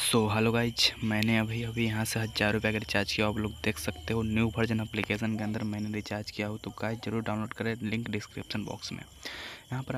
Hello guys, मैंने अभी अभी यहाँ से 1000 रुपये का रिचार्ज किया। आप लोग देख सकते हो न्यू वर्जन एप्लीकेशन के अंदर मैंने रिचार्ज किया हो। तो गाइज जरूर डाउनलोड करें, लिंक डिस्क्रिप्शन बॉक्स में। यहाँ पर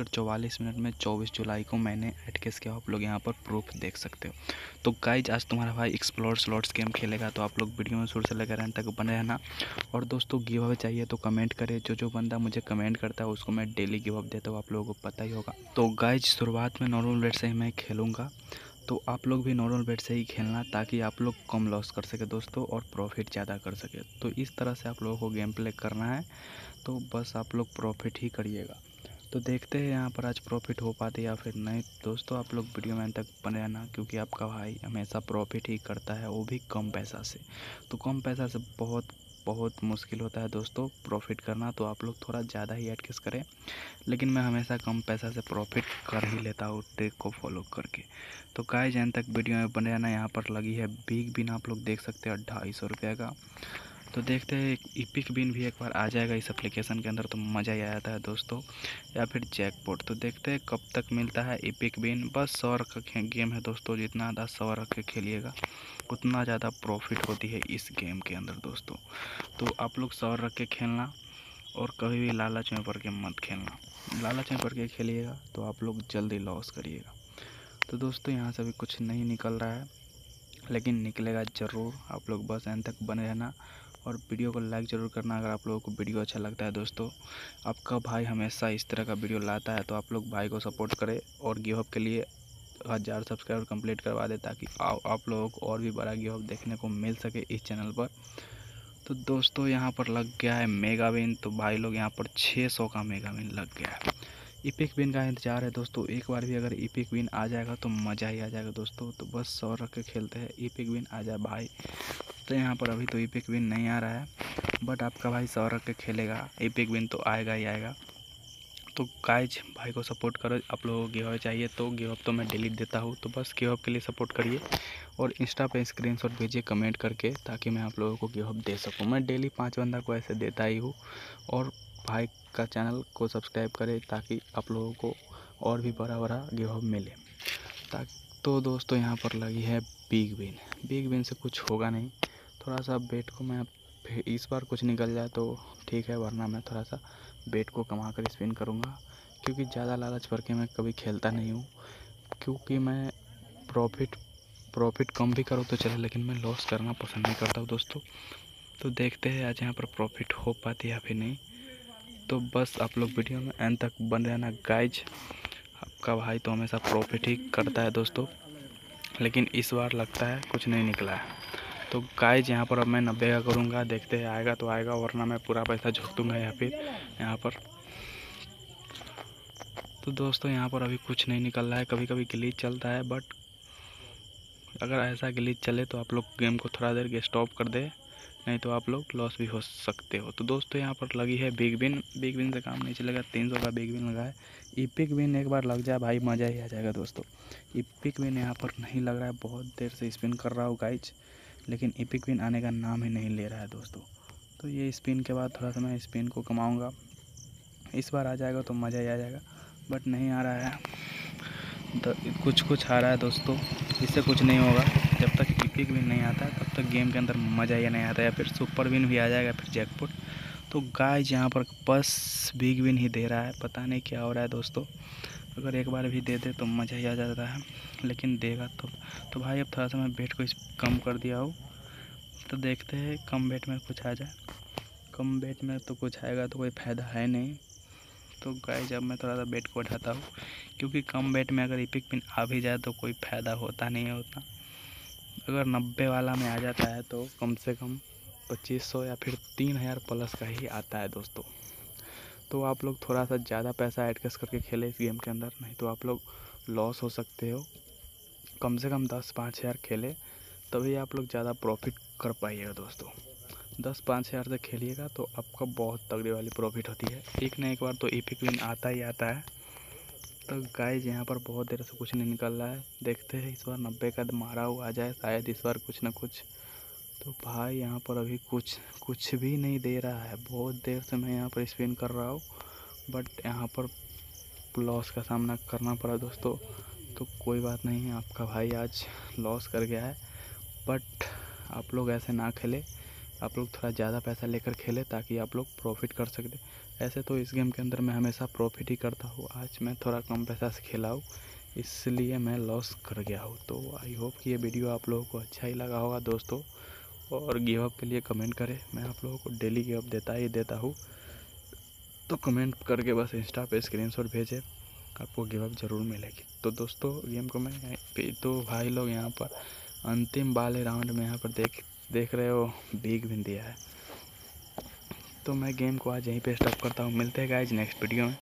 8:44 में 24 जुलाई को मैंने ऐड केस किया। आप लोग यहाँ पर प्रूफ देख सकते हो। तो गाइज आज तुम्हारा भाई एक्सप्लोर स्लॉट्स गेम खेलेगा, तो आप लोग वीडियो में शुरू से लेकर एंड तक बने रहना। और दोस्तों गिव अवे चाहिए तो कमेंट करें। जो बंदा मुझे कमेंट करता है उसको मैं डेली गिव अप देता हूँ, आप लोगों को पता ही होगा। तो गाइज शुरुआत में नॉर्मल बेट से ही मैं खेलूँगा, तो आप लोग भी नॉर्मल बेट से ही खेलना ताकि आप लोग कम लॉस कर सके दोस्तों और प्रॉफिट ज़्यादा कर सके। तो इस तरह से आप लोगों को गेम प्ले करना है, तो बस आप लोग प्रॉफिट ही करिएगा। तो देखते हैं यहाँ पर आज प्रॉफिट हो पाते या फिर नहीं। दोस्तों आप लोग वीडियो में अंत तक बने रहना, क्योंकि आपका भाई हमेशा प्रॉफिट ही करता है, वो भी कम पैसा से। तो कम पैसा से बहुत बहुत मुश्किल होता है दोस्तों प्रॉफिट करना। तो आप लोग थोड़ा ज़्यादा ही एडजस्ट करें, लेकिन मैं हमेशा कम पैसा से प्रॉफिट कर ही लेता हूँ ट्रिक को फॉलो करके। तो गाइस एंड तक वीडियो में बने रहना। यहाँ पर लगी है बिग बिन, आप लोग देख सकते हैं 250 रुपये का। तो देखते हैं इपिक बिन भी एक बार आ जाएगा इस एप्लीकेशन के अंदर तो मज़ा ही आ जाता है दोस्तों, या फिर जैकपॉट। तो देखते हैं कब तक मिलता है इपिक बिन। बस 100 रख के गेम है दोस्तों, जितना ज़्यादा 100 रख के खेलिएगा उतना ज़्यादा प्रॉफिट होती है इस गेम के अंदर दोस्तों। तो आप लोग 100 रख के खेलना और कभी भी लालच में पड़ के मत खेलना। लालच में पड़ के खेलिएगा तो आप लोग जल्दी लॉस करिएगा। तो दोस्तों यहाँ से अभी कुछ नहीं निकल रहा है, लेकिन निकलेगा ज़रूर। आप लोग बस एंड तक बने रहना और वीडियो को लाइक ज़रूर करना अगर आप लोगों को वीडियो अच्छा लगता है दोस्तों। आपका भाई हमेशा इस तरह का वीडियो लाता है, तो आप लोग भाई को सपोर्ट करें और गिव अप के लिए 1000 सब्सक्राइबर कंप्लीट करवा दे, ताकि आप लोगों को और भी बड़ा गिव अप देखने को मिल सके इस चैनल पर। तो दोस्तों यहाँ पर लग गया है मेगा विन। तो भाई लोग यहाँ पर 600 का मेगा विन लग गया है। इपिक विन का इंतजार है दोस्तों। एक बार भी अगर इपिक विन आ जाएगा तो मज़ा ही आ जाएगा दोस्तों। तो बस 100 रख के खेलते हैं, इपिक विन आ जाए भाई। तो यहाँ पर अभी तो इपिक विन नहीं आ रहा है, बट आपका भाई 100 रख के खेलेगा, इपिक विन तो आएगा ही आएगा। तो गाइज भाई को सपोर्ट करो। आप लोगों को गिव अप चाहिए तो गिव अप तो मैं डेली देता हूँ, तो बस गिव अप के लिए सपोर्ट करिए और इंस्टा पे स्क्रीनशॉट भेजिए कमेंट करके, ताकि मैं आप लोगों को गिव अप दे सकूँ। मैं डेली 5 बंदा को ऐसे देता ही हूँ। और भाई का चैनल को सब्सक्राइब करें ताकि आप लोगों को और भी बड़ा बड़ा गिव अप मिले। ताकि तो दोस्तों यहाँ पर लगी है बिग विन। बिग विन से कुछ होगा नहीं, थोड़ा सा बेट को मैं इस बार कुछ निकल जाए तो ठीक है, वरना मैं थोड़ा सा बेट को कमा कर स्पिन करूँगा। क्योंकि ज़्यादा लालच करके मैं कभी खेलता नहीं हूँ, क्योंकि मैं प्रॉफिट कम भी करूँ तो चले, लेकिन मैं लॉस करना पसंद नहीं करता हूँ दोस्तों। तो देखते हैं आज यहाँ पर प्रॉफिट हो पाती है या फिर नहीं। तो बस आप लोग वीडियो में एंड तक बन रहना गाइज। आपका भाई तो हमेशा प्रॉफिट ही करता है दोस्तों, लेकिन इस बार लगता है कुछ नहीं निकला है। तो गाइज यहाँ पर अब मैं 90 का करूँगा, देखते हैं आएगा तो आएगा, वरना मैं पूरा पैसा झोंक दूँगा या फिर यहाँ पर। तो दोस्तों यहाँ पर अभी कुछ नहीं निकल रहा है, कभी कभी ग्लिच चलता है, बट अगर ऐसा ग्लिच चले तो आप लोग गेम को थोड़ा देर के स्टॉप कर दे, नहीं तो आप लोग लॉस भी हो सकते हो। तो दोस्तों यहाँ पर लगी है बिग विन। बिग विन से काम नहीं चलेगा, 300 का बिग विन लगा है। इपिक विन एक बार लग जाए भाई मज़ा ही आ जाएगा दोस्तों। इपिक विन यहाँ पर नहीं लग रहा है, बहुत देर से स्पिन कर रहा हूँ गाइज, लेकिन इपिक विन आने का नाम ही नहीं ले रहा है दोस्तों। तो ये स्पिन के बाद थोड़ा सा मैं स्पिन को कमाऊँगा, इस बार आ जाएगा तो मज़ा ही आ जाएगा, बट नहीं आ रहा है। तो कुछ आ रहा है दोस्तों, इससे कुछ नहीं होगा। जब तक इपिक विन नहीं आता तब तक गेम के अंदर मज़ा ही नहीं आता, या फिर सुपर विन भी आ जाएगा फिर जैकपॉट। तो गाइस यहाँ पर बस बिग विन ही दे रहा है, पता नहीं क्या हो रहा है दोस्तों। अगर एक बार भी दे दे तो मज़ा ही आ जाता है, लेकिन देगा तो भाई अब थोड़ा सा मैं बेट को कम कर दिया हूँ। तो देखते हैं कम बेट में कुछ आ जाए। कम बेट में तो कुछ आएगा तो कोई फ़ायदा है नहीं। तो गाइस अब मैं थोड़ा सा बेट को उठाता हूँ, क्योंकि कम बेट में अगर इपिक पिन आ भी जाए तो कोई फ़ायदा होता नहीं है उतना। अगर 90 वाला में आ जाता है तो कम से कम 2500 या फिर 3000 प्लस का ही आता है दोस्तों। तो आप लोग थोड़ा सा ज़्यादा पैसा एडजस्ट करके खेले इस गेम के अंदर, नहीं तो आप लोग लॉस हो सकते हो। कम से कम 10-5 हज़ार खेले, तभी आप लोग ज़्यादा प्रॉफिट कर पाइएगा दोस्तों। 10-5 हज़ार से खेलिएगा तो आपका बहुत तगड़ी वाली प्रॉफिट होती है। एक ना एक बार तो इपिक विन आता ही आता है। तो गाइज यहाँ पर बहुत देर से कुछ नहीं निकल रहा है, देखते हैं इस बार 90 का मारा हुआ आ जाए, शायद इस बार कुछ ना कुछ। तो भाई यहाँ पर अभी कुछ भी नहीं दे रहा है। बहुत देर से मैं यहाँ पर स्पिन कर रहा हूँ, बट यहाँ पर लॉस का सामना करना पड़ा दोस्तों। तो तो कोई बात नहीं है, आपका भाई आज लॉस कर गया है। बट आप लोग ऐसे ना खेले, आप लोग थोड़ा ज़्यादा पैसा लेकर खेले ताकि आप लोग प्रॉफिट कर सकते। ऐसे तो इस गेम के अंदर मैं हमेशा प्रॉफिट ही करता हूँ, आज मैं थोड़ा कम पैसा से खेला हूँ इसलिए मैं लॉस कर गया हूँ। तो आई होप कि ये वीडियो आप लोगों को अच्छा ही लगा होगा दोस्तों। और गिव अप के लिए कमेंट करें, मैं आप लोगों को डेली गिव अप देता ही देता हूँ। तो कमेंट करके बस इंस्टा पे स्क्रीनशॉट भेजें, आपको गिव अप ज़रूर मिलेगी। तो दोस्तों गेम को मैं तो भाई लोग यहाँ पर अंतिम वाले राउंड में यहाँ पर देख रहे हो बिग विन दिया है। तो मैं गेम को आज यहीं पे स्टॉप करता हूँ। मिलते हैं गाइज नेक्स्ट वीडियो में।